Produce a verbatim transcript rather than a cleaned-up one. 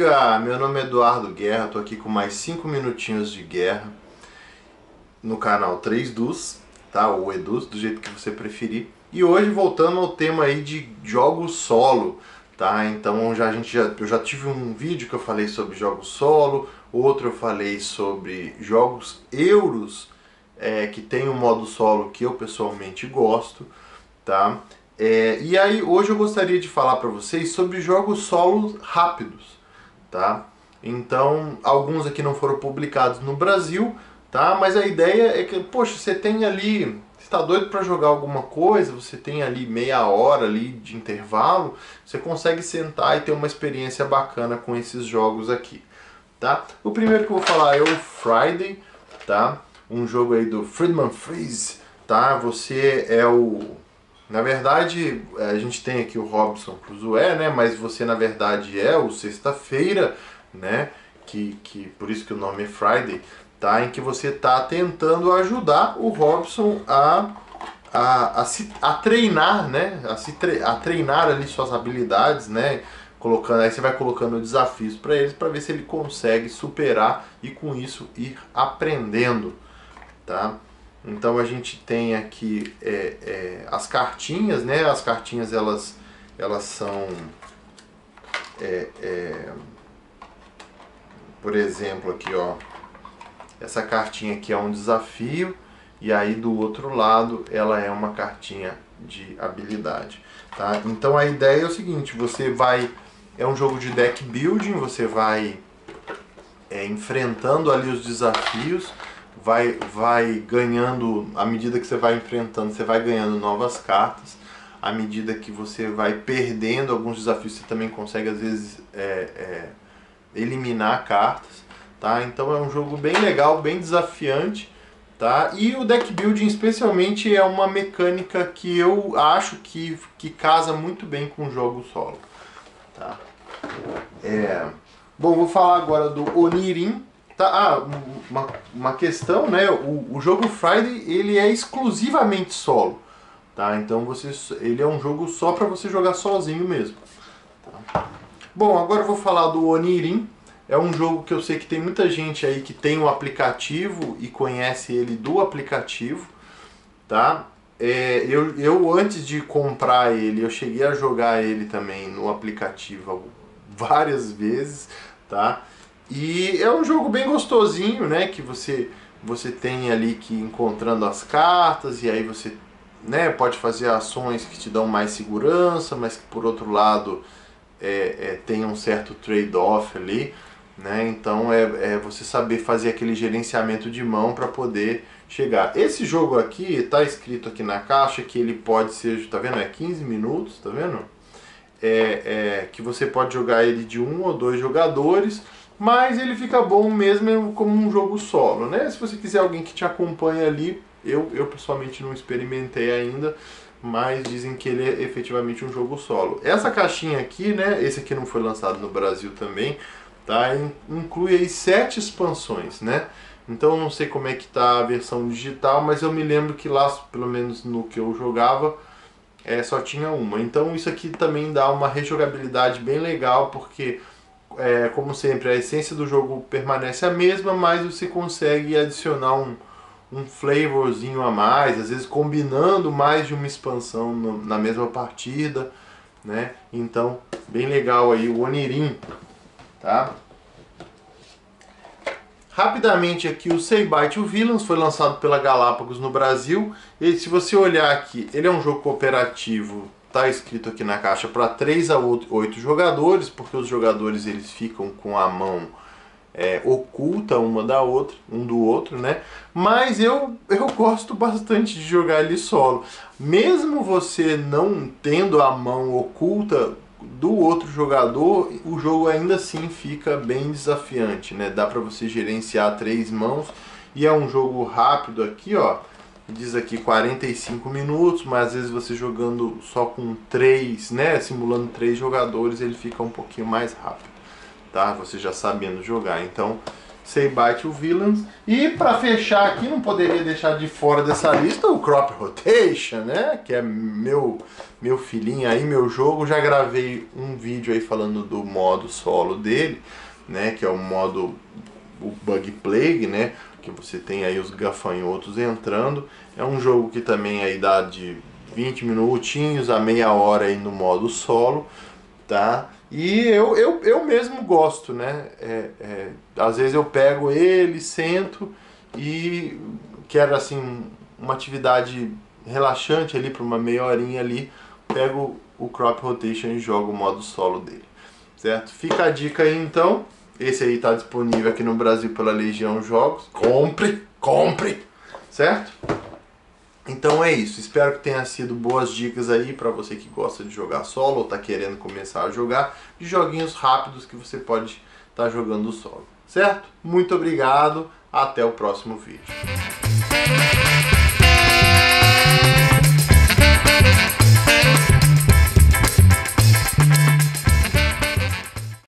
dia, meu nome é Eduardo Guerra, tô aqui com mais cinco minutinhos de guerra no canal três Dus, tá? Ou Edus, do jeito que você preferir. E hoje voltando ao tema aí de jogos solo, tá? Então já, a gente já, eu já tive um vídeo que eu falei sobre jogos solo, outro eu falei sobre jogos euros, é, que tem um modo solo que eu pessoalmente gosto, tá? É, e aí hoje eu gostaria de falar para vocês sobre jogos solos rápidos, tá? Então alguns aqui não foram publicados no Brasil, tá? Mas a ideia é que, poxa, você tem ali, você está doido para jogar alguma coisa, você tem ali meia hora ali de intervalo, você consegue sentar e ter uma experiência bacana com esses jogos aqui, tá? O primeiro que eu vou falar é o Friday, tá? Um jogo aí do Friedemann Friese, tá? Você é o Na verdade, a gente tem aqui o Robinson Crusoe, né? Mas você, na verdade, é o Sexta-feira, né? Que, que, por isso que o nome é Friday, tá? Em que você está tentando ajudar o Robinson a, a, a, se, a treinar, né? A, se tre, a treinar ali suas habilidades, né? Colocando, aí você vai colocando desafios para eles para ver se ele consegue superar e com isso ir aprendendo, tá? Então a gente tem aqui é, é, as cartinhas, né? As cartinhas elas, elas são, é, é, por exemplo, aqui, ó, essa cartinha aqui é um desafio e aí do outro lado ela é uma cartinha de habilidade, tá? Então a ideia é o seguinte: você vai, é um jogo de deck building, você vai é, enfrentando ali os desafios. Vai, vai ganhando, à medida que você vai enfrentando, você vai ganhando novas cartas. À medida que você vai perdendo alguns desafios, você também consegue, às vezes, é, é, eliminar cartas, tá? Então é um jogo bem legal, bem desafiante, tá? E o deck building, especialmente, é uma mecânica que eu acho que, que casa muito bem com o jogo solo, tá? É... Bom, vou falar agora do Onirin. Tá, ah, uma, uma questão, né? O, o jogo Friday ele é exclusivamente solo, tá? Então você, ele é um jogo só para você jogar sozinho mesmo. Tá? Bom, agora eu vou falar do Onirin. É um jogo que eu sei que tem muita gente aí que tem o aplicativo e conhece ele do aplicativo, tá? É, eu, eu antes de comprar ele, eu cheguei a jogar ele também no aplicativo várias vezes, tá? E é um jogo bem gostosinho, né? Que você, você tem ali que ir encontrando as cartas e aí você, né, pode fazer ações que te dão mais segurança, mas que por outro lado é, é, tem um certo trade-off ali, né? Então é, é você saber fazer aquele gerenciamento de mão para poder chegar. Esse jogo aqui, tá escrito aqui na caixa que ele pode ser, tá vendo? É quinze minutos, tá vendo? É, é, que você pode jogar ele de um ou dois jogadores. Mas ele fica bom mesmo como um jogo solo, né? Se você quiser alguém que te acompanhe ali, eu, eu pessoalmente não experimentei ainda, mas dizem que ele é efetivamente um jogo solo. Essa caixinha aqui, né? Esse aqui não foi lançado no Brasil também, tá? Inclui aí sete expansões, né? Então eu não sei como é que tá a versão digital, mas eu me lembro que lá, pelo menos no que eu jogava, é, só tinha uma. Então isso aqui também dá uma rejogabilidade bem legal, porque É, como sempre, a essência do jogo permanece a mesma, mas você consegue adicionar um, um flavorzinho a mais, às vezes combinando mais de uma expansão no, na mesma partida, né? Então, bem legal aí o Onirin, tá? Rapidamente aqui o Say Bye to Villains foi lançado pela Galápagos no Brasil. E se você olhar aqui, ele é um jogo cooperativo. Tá escrito aqui na caixa para três a oito jogadores, porque os jogadores eles ficam com a mão é, oculta uma da outra, um do outro, né? Mas eu, eu gosto bastante de jogar ele solo. Mesmo você não tendo a mão oculta do outro jogador, o jogo ainda assim fica bem desafiante, né? Dá para você gerenciar três mãos e é um jogo rápido aqui, ó. Diz aqui quarenta e cinco minutos, mas às vezes você jogando só com três, né, simulando três jogadores, ele fica um pouquinho mais rápido, tá? Você já sabendo jogar. Então, Saybite o Villains. E para fechar aqui, não poderia deixar de fora dessa lista o Crop Rotation, né? Que é meu, meu filhinho aí, meu jogo. Já gravei um vídeo aí falando do modo solo dele, né? Que é o modo o Bug Plague, né? Que você tem aí os gafanhotos entrando. É um jogo que também aí dá de vinte minutinhos a meia hora aí no modo solo, tá? E eu, eu, eu mesmo gosto, né? É, é, às vezes eu pego ele, sento e quero assim uma atividade relaxante ali por uma meia horinha ali, pego o Crop Rotation e jogo o modo solo dele, certo? Fica a dica aí então. Esse aí está disponível aqui no Brasil pela Legião Jogos. Compre, compre, certo? Então é isso, espero que tenha sido boas dicas aí para você que gosta de jogar solo ou está querendo começar a jogar, de joguinhos rápidos que você pode estar tá jogando solo, certo? Muito obrigado, até o próximo vídeo.